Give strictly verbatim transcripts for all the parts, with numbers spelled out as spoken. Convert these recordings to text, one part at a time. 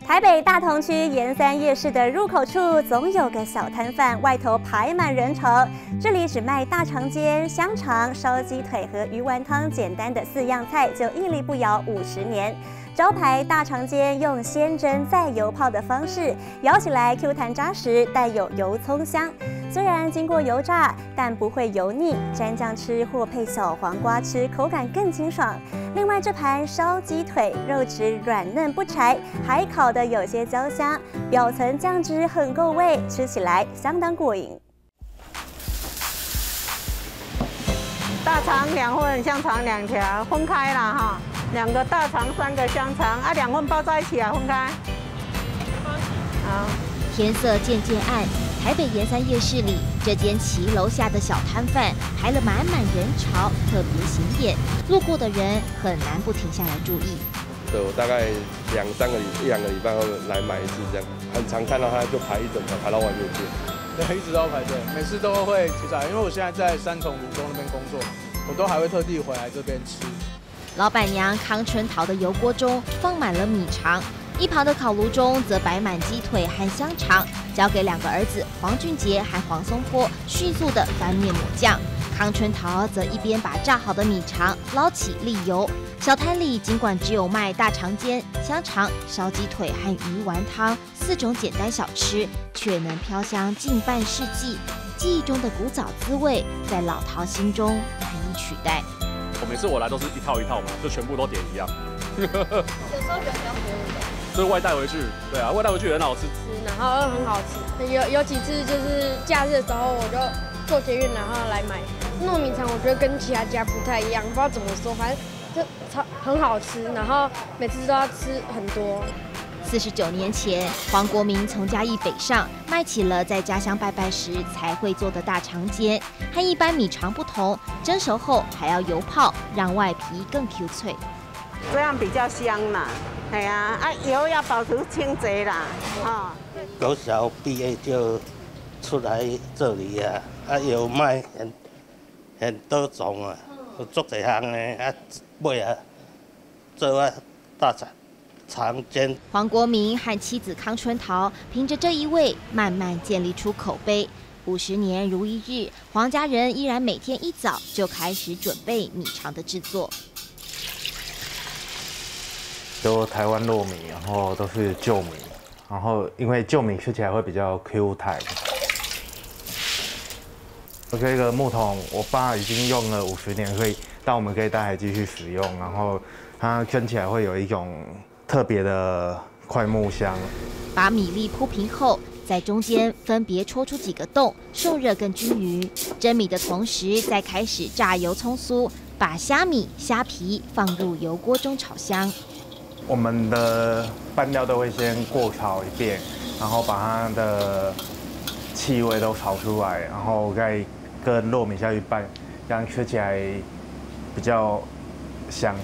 台北大同区盐山夜市的入口处，总有个小摊贩，外头排满人潮。这里只卖大肠煎、香肠、烧鸡腿和鱼丸汤，简单的四样菜就屹立不摇五十年。招牌大肠煎用先蒸再油泡的方式，咬起来 Q 弹扎实，带有油葱香。虽然经过油炸，但不会油腻，沾酱吃或配小黄瓜吃，口感更清爽。另外，这盘烧鸡腿肉质软嫩不柴，还烤得有些焦香，表层酱汁很够味，吃起来相当过瘾。 大肠两份，香肠两条，分开啦哈。两个大肠，三个香肠，啊，两份包在一起啊，分开。好。 天色渐渐暗，台北盐山夜市里，这间骑楼下的小摊贩排了满满人潮，特别显眼，路过的人很难不停下来注意。 对，我大概两三个礼一两个礼拜后来买一次，这样很常看到他就排一整条排到外面去。 对，一直都要排队，每次都会提早，因为我现在在三重芦中那边工作，我都还会特地回来这边吃。 老板娘康春桃的油锅中放满了米肠，一旁的烤炉中则摆满鸡腿和香肠，交给两个儿子黄俊杰和黄松坡迅速的翻面抹酱。康春桃则一边把炸好的米肠捞起沥油。小摊里尽管只有卖大肠煎、香肠、烧鸡腿和鱼丸汤四种简单小吃，却能飘香近半世纪。记忆中的古早滋味，在老饕心中难以取代。 我每次我来都是一套一套嘛，就全部都点一样。 有时候觉得比较便宜的， 就是外带回去，对啊，外带回去也很好吃， 然后又很好吃。有有几次就是假日的时候，我就坐捷运然后来买糯米肠，我觉得跟其他家不太一样，不知道怎么说，反正就超很好吃，然后每次都要吃很多。 四十九年前，黄国明从嘉义北上，卖起了在家乡拜拜时才会做的大肠煎。和一般米肠不同，蒸熟后还要油泡，让外皮更 Q 脆。 这样比较香啦，哎呀，啊油要保持清洁啦，哈。 国小毕业就出来这里啊，啊有卖很很多种啊，有做这行的啊，买啊做啊大肠。常见。 黄国明和妻子康春桃凭着这一味，慢慢建立出口碑。五十年如一日，黄家人依然每天一早就开始准备米肠的制作。 都台湾糯米，然后都是旧米，然后因为旧米吃起来会比较 Q 弹。这个木桶，我爸已经用了五十年，所以但我们可以带还继续使用，然后它蒸起来会有一种特别的快木香。 把米粒铺平后，在中间分别戳出几个洞，受热更均匀。蒸米的同时，再开始炸油葱酥，把虾米、虾皮放入油锅中炒香。 我们的拌料都会先过炒一遍，然后把它的气味都炒出来，然后再跟糯米下去拌，这样吃起来比较香。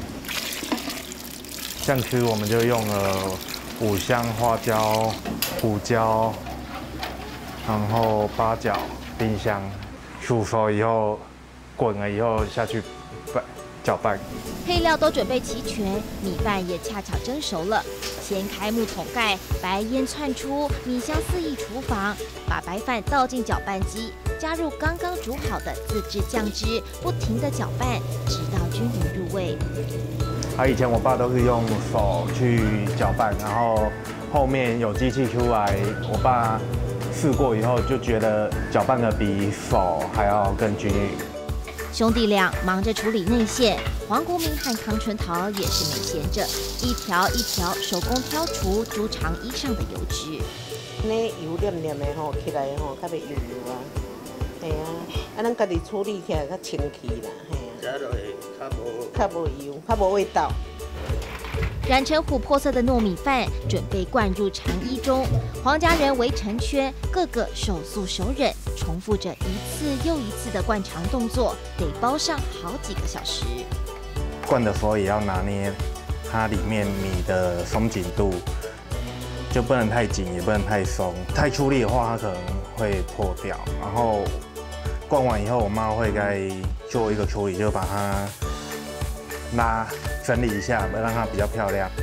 酱汁我们就用了五香、花椒、胡椒，然后八角、丁香，煮熟以后滚了以后下去拌搅拌。 配料都准备齐全，米饭也恰巧蒸熟了。掀开木桶盖，白烟窜出，米香四溢厨房。把白饭倒进搅拌机，加入刚刚煮好的自制酱汁，不停地搅拌，直到均匀入味。 啊，以前我爸都是用手去搅拌，然后后面有机器出来，我爸试过以后就觉得搅拌的比手还要更均匀。 兄弟俩忙着处理内馅，黄国明和康春桃也是没闲着，一条一条手工挑除猪肠衣上的油脂。 那油黏黏的吼，起来吼，较袂油油啊，系啊，啊，咱家己处理起来较清气啦，系啊。 加落去较无较无油，较无味道。 染成琥珀色的糯米饭准备灌入肠衣中，黄家人围成圈，个个手速手忍，重复着一次又一次的灌肠动作，得包上好几个小时。 灌的时候也要拿捏它里面米的松紧度，就不能太紧，也不能太松。太出力的话，它可能会破掉。然后灌完以后，我妈会该做一个处理，就把它拉整理一下，让它比较漂亮。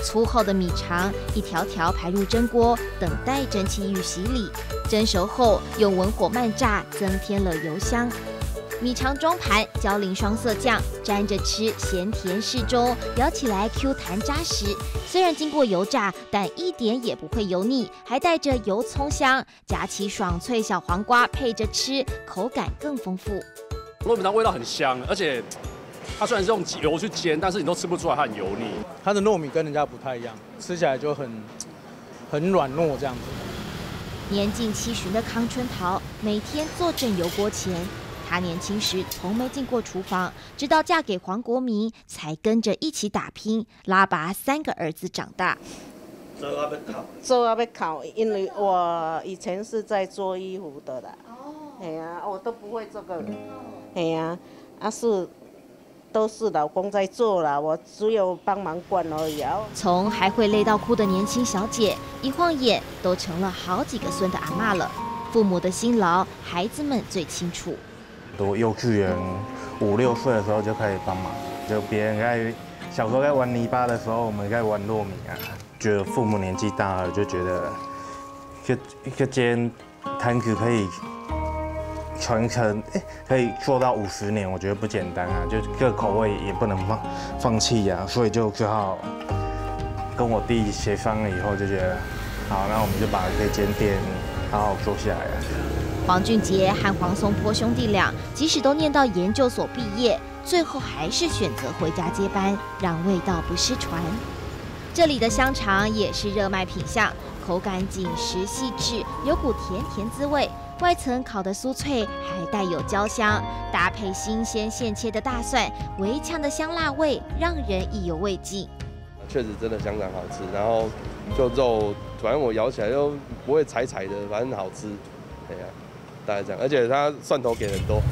粗厚的米肠一条条排入蒸锅，等待蒸汽浴洗礼。蒸熟后用文火慢炸，增添了油香。米肠装盘，焦淋双色酱，沾着吃，咸甜适中，咬起来 Q 弹扎实。虽然经过油炸，但一点也不会油腻，还带着油葱香，夹起爽脆小黄瓜配着吃，口感更丰富。 糯米肠味道很香，而且它虽然是用油去煎，但是你都吃不出来它很油腻。 它的糯米跟人家不太一样，吃起来就很很软糯这样子。 年近七旬的康春桃，每天坐镇油锅前。她年轻时从没进过厨房，直到嫁给黄国明，才跟着一起打拼，拉拔三个儿子长大。 做啊要烤， 做啊要烤，因为我以前是在做衣服的啦。哦。哎呀，我都不会这个。哎呀，啊是都是老公在做啦，我只有帮忙灌而已啊。 从还会累到哭的年轻小姐，一晃眼都成了好几个孙的阿嬷了。父母的辛劳，孩子们最清楚。 读幼稚园五六岁的时候就开始帮忙，就别人在小时候在玩泥巴的时候，我们在玩糯米啊。觉得父母年纪大了，就觉得一个一个间摊子可以传承，哎，可以做到五十年，我觉得不简单啊。就这个口味也不能放放弃呀、啊，所以就只好跟我弟协商了以后，就觉得好，那我们就把这间店好好做下来啊。 黄俊杰和黄松坡兄弟俩，即使都念到研究所毕业，最后还是选择回家接班，让味道不失传。这里的香肠也是热卖品项，口感紧实细致，有股甜甜滋味，外层烤得酥脆，还带有焦香，搭配新鲜现切的大蒜，微强的香辣味，让人意犹未尽。 确实真的相当好吃，然后就肉，反正我咬起来就不会柴柴的，反正好吃。对呀、啊，大概这样，而且它蒜头给很多。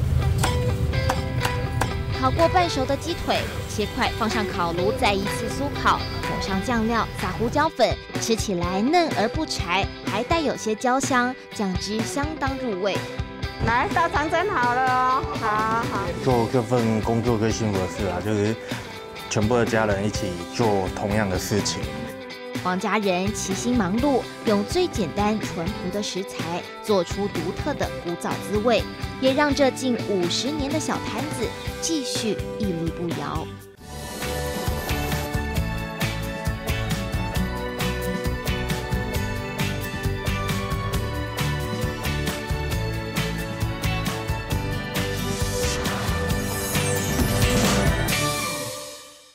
烤过半熟的鸡腿，切块放上烤炉，再一次酥烤，抹上酱料，撒胡椒粉，吃起来嫩而不柴，还带有些焦香，酱汁相当入味。 来，大肠蒸好了哦，好好。 做这份工作最幸福的事啊，就是全部的家人一起做同样的事情。 黄家人齐心忙碌，用最简单淳朴的食材做出独特的古早滋味，也让这近五十年的小摊子继续屹立不摇。